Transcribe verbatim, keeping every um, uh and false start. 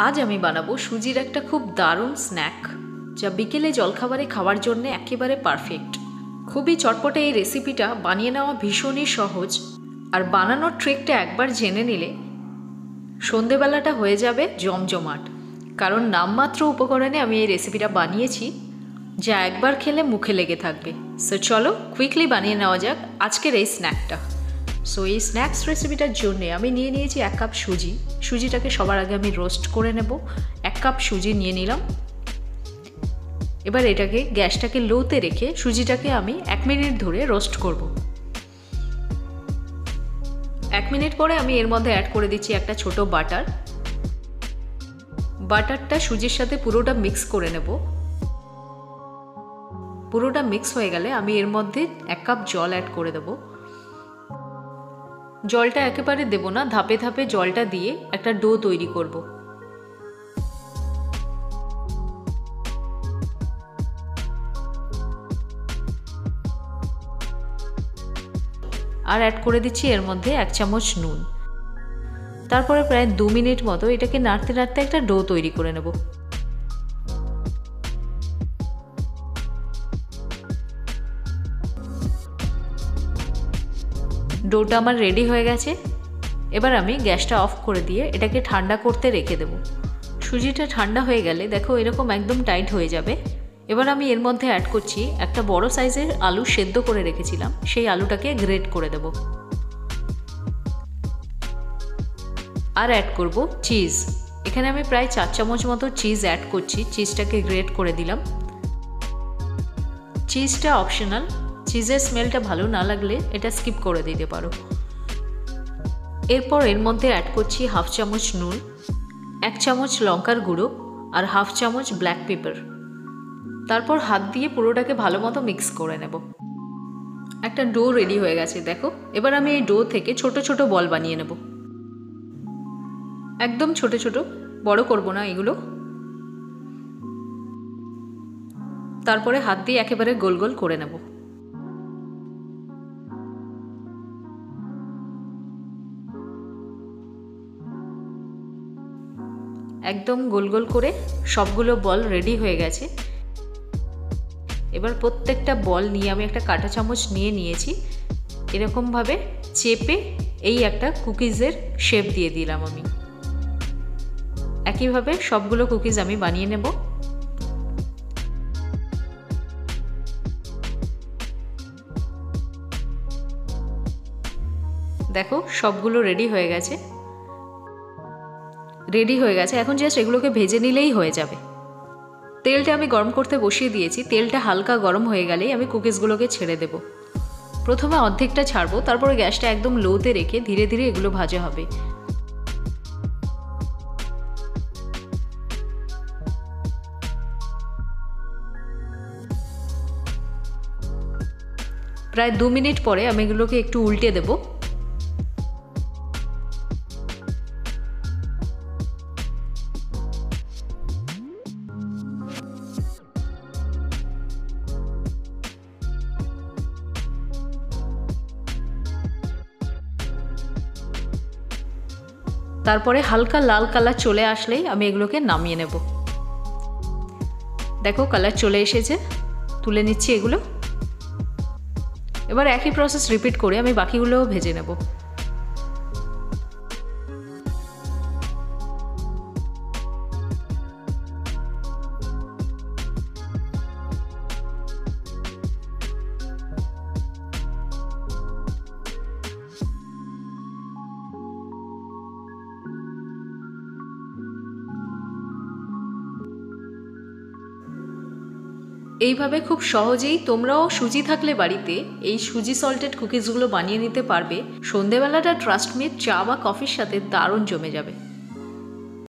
आज आमी बानाबो सुजिर एक खूब दारुण स्नैक जा बिकेले जलखाबारे खावार जन्य एकेबारे पारफेक्ट। खूबई चटपटे এই রেসিপিটা বানিয়ে নেওয়া ভীষণই সহজ আর বানানোর ট্রিকটা একবার জেনে নিলে সন্ধ্যাবেলাটা হয়ে যাবে জমজমাট। কারণ নামমাত্র উপকরণে আমি এই রেসিপিটা বানিয়েছি যা একবার খেলে মুখে লেগে থাকবে। সো চলো কুইকলি বানিয়ে নেওয়া যাক আজকের এই স্ন্যাকটা। সো এই স্ন্যাক্স রেসিপিটার জন্য আমি নিয়ে নিয়েছি এক কাপ সুজি। সুজিটাকে সবার আগে আমি রোস্ট করে নেব। এক কাপ সুজি নিয়ে নিলাম। এবার এটাকে গ্যাসটাকে লোতে রেখে সুজিটাকে আমি এক মিনিট ধরে রোস্ট করব। এক মিনিট পরে আমি এর মধ্যে অ্যাড করে দিচ্ছি একটা ছোট বাটার। বাটারটা সুজির সাথে পুরোটা মিক্স করে নেব। পুরোটা মিক্স হয়ে গেলে আমি এর মধ্যে এক কাপ জল অ্যাড করে দেব। জলটা একেবারে দেব না, ধাপে ধাপে জলটা দিয়ে একটা ডো তৈরি করব। আর অ্যাড করে দিচ্ছি এর মধ্যে এক চামচ নুন। তারপরে প্রায় দু মিনিট মতো এটাকে নাড়তে নাড়তে একটা ডো তৈরি করে নেব। ডোটা আমার রেডি হয়ে গেছে। এবার আমি গ্যাসটা অফ করে দিয়ে এটাকে ঠান্ডা করতে রেখে দেব। সুজিটা ঠান্ডা হয়ে গেলে দেখো এরকম একদম টাইট হয়ে যাবে। এবার আমি এর মধ্যে অ্যাড করছি একটা বড় সাইজের আলু সেদ্ধ করে রেখেছিলাম, সেই আলুটাকে গ্রেট করে দেব। আর অ্যাড করব চিজ। এখানে আমি প্রায় চার চামচ মতো চিজ অ্যাড করছি। চিজটাকে গ্রেট করে দিলাম। চিজটা অপশনাল, চিজের স্মেলটা ভালো না লাগলে এটা স্কিপ করে দিতে পারো। এরপর এর মধ্যে অ্যাড করছি হাফ চামচ নুন, এক চামচ লঙ্কার গুঁড়ো আর হাফ চামচ ব্ল্যাক পেপার। তারপর হাত দিয়ে পুরোটাকে ভালো মতো মিক্স করে নেব। একটা ডো রেডি হয়ে গেছে দেখো। এবার আমি এই ডো থেকে ছোট ছোট বল বানিয়ে নেব। একদম ছোট ছোট, বড় করব না এগুলো। তারপরে হাত দিয়ে একেবারে গোল গোল করে নেব। একদম গোল গোল করে সবগুলো বল রেডি হয়ে গেছে। এবার প্রত্যেকটা বল নিয়ে আমি একটা কাঁটা চামচ নিয়ে নিয়েছি। এরকমভাবে চেপে এই একটা কুকিজের শেপ দিয়ে দিলাম আমি। একইভাবে সবগুলো কুকিজ আমি বানিয়ে নেব। দেখো সবগুলো রেডি হয়ে গেছে। রেডি হয়ে গেছে এখন জাস্ট এগুলোকে ভেজে নিলেই হয়ে যাবে। তেলটা আমি গরম করতে বসিয়ে দিয়েছি। তেলটা হালকা গরম হয়ে গেলেই আমি কুকিজগুলোকে ছেড়ে দেব। প্রথমে অর্ধেকটা ছাড়বো, তারপরে গ্যাসটা একদম লোতে রেখে ধীরে ধীরে এগুলো ভাজা হবে। প্রায় দু মিনিট পরে আমি এগুলোকে একটু উল্টে দেব। তারপরে হালকা লাল কালার চলে আসলেই আমি এগুলোকে নামিয়ে নেব। দেখো কালার চলে এসেছে, তুলে নিচ্ছি এগুলো। এবার একই প্রসেস রিপিট করে আমি বাকিগুলোও ভেজে নেব। এইভাবে খুব সহজেই তোমরাও সুজি থাকলে বাড়িতে এই সুজি সল্টেড কুকিজগুলো বানিয়ে নিতে পারবে। সন্ধেবেলাটা ট্রাস্ট মি চা বা কফির সাথে দারুণ জমে যাবে।